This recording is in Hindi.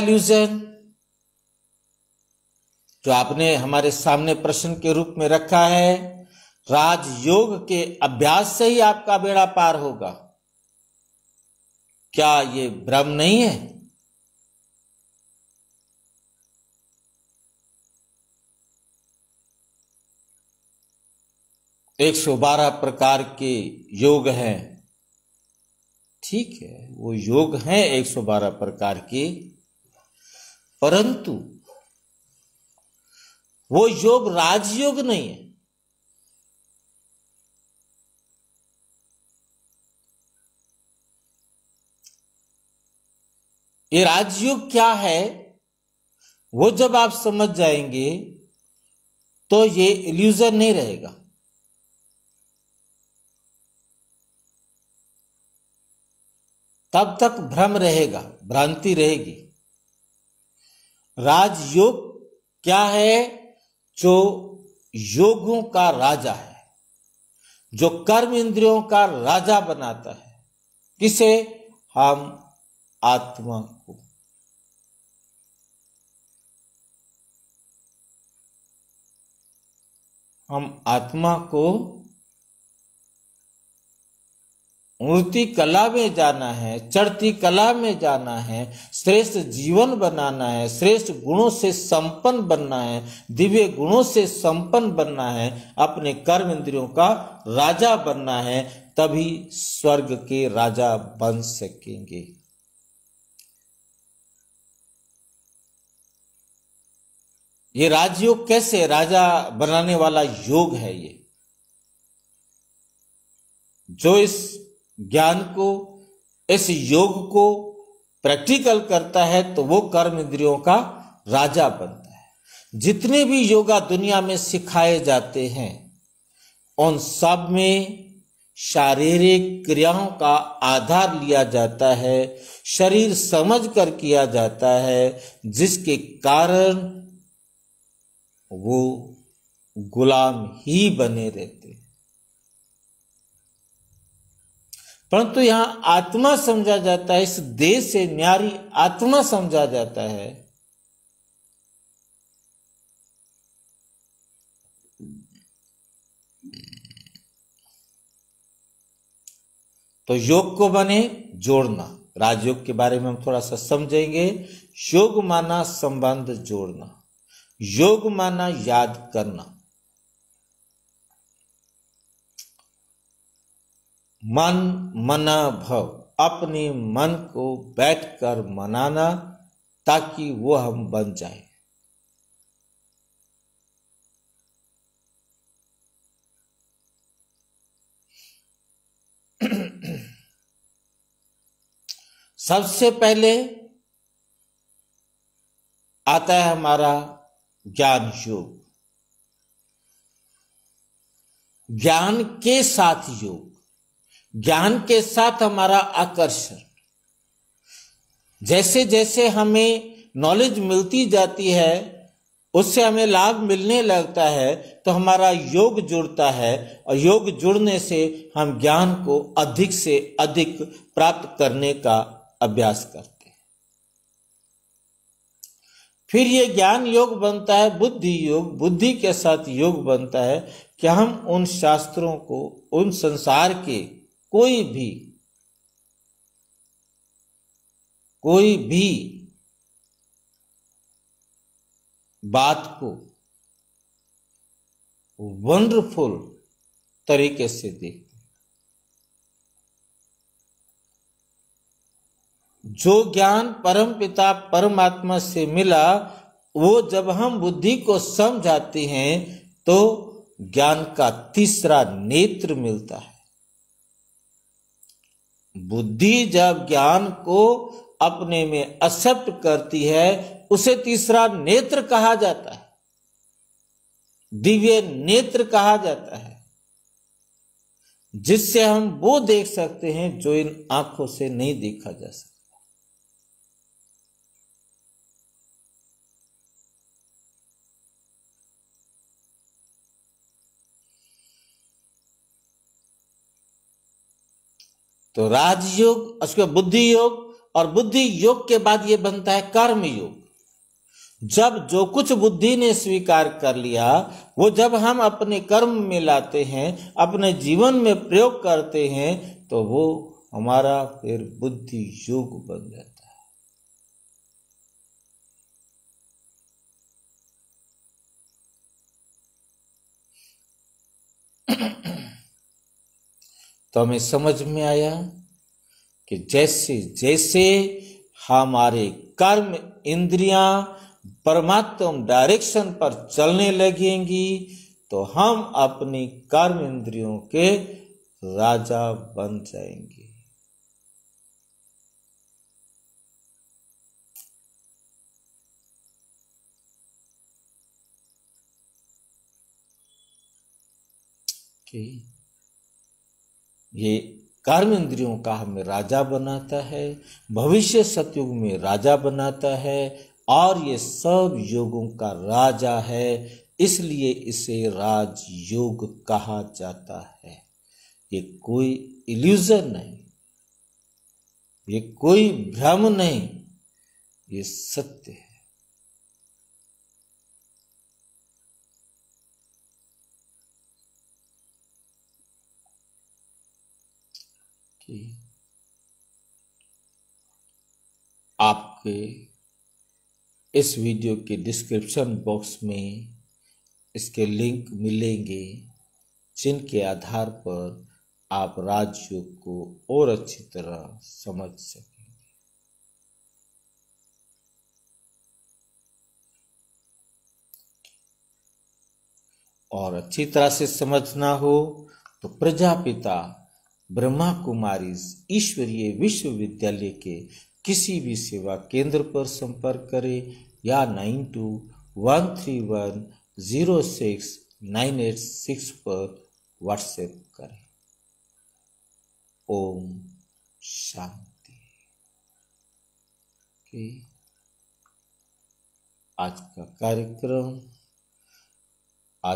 इल्यूजन जो आपने हमारे सामने प्रश्न के रूप में रखा है, राजयोग के अभ्यास से ही आपका बेड़ा पार होगा, क्या ये भ्रम नहीं है? एक 112 प्रकार के योग हैं, ठीक है, वो योग हैं 112 प्रकार के, परंतु वो योग राजयोग नहीं है। ये राजयोग क्या है, वो जब आप समझ जाएंगे तो ये इल्यूजन नहीं रहेगा। तब तक भ्रम रहेगा, भ्रांति रहेगी। राजयोग क्या है? जो योगों का राजा है, जो कर्म इंद्रियों का राजा बनाता है। किसे? हम आत्मा को। हम आत्मा को उड़ती कला में जाना है, चढ़ती कला में जाना है, श्रेष्ठ जीवन बनाना है, श्रेष्ठ गुणों से संपन्न बनना है, दिव्य गुणों से संपन्न बनना है, अपने कर्म इंद्रियों का राजा बनना है, तभी स्वर्ग के राजा बन सकेंगे। ये राजयोग कैसे राजा बनाने वाला योग है? ये जो इस ज्ञान को, इस योग को प्रैक्टिकल करता है तो वो कर्म इंद्रियों का राजा बनता है। जितने भी योगा दुनिया में सिखाए जाते हैं उन सब में शारीरिक क्रियाओं का आधार लिया जाता है, शरीर समझ कर किया जाता है, जिसके कारण वो गुलाम ही बने रहते हैं। परंतु यहां आत्मा समझा जाता है, इस देह से न्यारी आत्मा समझा जाता है। तो योग को बने जोड़ना। राजयोग के बारे में हम थोड़ा सा समझेंगे। योग माना संबंध जोड़ना, योग माना याद करना, मन मना भव, अपने मन को बैठकर मनाना ताकि वो हम बन जाए। सबसे पहले आता है हमारा ज्ञान योग, ज्ञान के साथ योग, ज्ञान के साथ हमारा आकर्षण। जैसे जैसे हमें नॉलेज मिलती जाती है, उससे हमें लाभ मिलने लगता है, तो हमारा योग जुड़ता है, और योग जुड़ने से हम ज्ञान को अधिक से अधिक प्राप्त करने का अभ्यास करते हैं। फिर ये ज्ञान योग बनता है बुद्धि योग, बुद्धि के साथ योग बनता है कि हम उन शास्त्रों को, उन संसार के कोई भी बात को वंडरफुल तरीके से देखते। जो ज्ञान परम पिता परमात्मा से मिला, वो जब हम बुद्धि को समझाते हैं तो ज्ञान का तीसरा नेत्र मिलता है। बुद्धि जब ज्ञान को अपने में एक्सेप्ट करती है, उसे तीसरा नेत्र कहा जाता है, दिव्य नेत्र कहा जाता है, जिससे हम वो देख सकते हैं जो इन आंखों से नहीं देखा जा सकता। तो राजयोग, उसके बुद्धि योग, और बुद्धि योग के बाद ये बनता है कर्म योग। जब जो कुछ बुद्धि ने स्वीकार कर लिया वो जब हम अपने कर्म में लाते हैं, अपने जीवन में प्रयोग करते हैं, तो वो हमारा फिर बुद्धि योग बन जाता है। तो हमें समझ में आया कि जैसे जैसे हमारे कर्म इंद्रियां परमात्मा डायरेक्शन पर चलने लगेंगी तो हम अपनी कर्म इंद्रियों के राजा बन जाएंगे। ये कर्म इंद्रियों का हमें राजा बनाता है, भविष्य सतयुग में राजा बनाता है, और ये सब योगों का राजा है, इसलिए इसे राजयोग कहा जाता है। ये कोई इल्यूजन नहीं, ये कोई भ्रम नहीं, ये सत्य है। आपके इस वीडियो के डिस्क्रिप्शन बॉक्स में इसके लिंक मिलेंगे, जिनके आधार पर आप राजयोग को और अच्छी तरह समझ सकेंगे। और अच्छी तरह से समझना हो तो प्रजापिता ब्रह्मा कुमारी ईश्वरीय विश्वविद्यालय के किसी भी सेवा केंद्र पर संपर्क करें या 9213106986 पर व्हाट्सएप करें। ओम शांति। आज का कार्यक्रम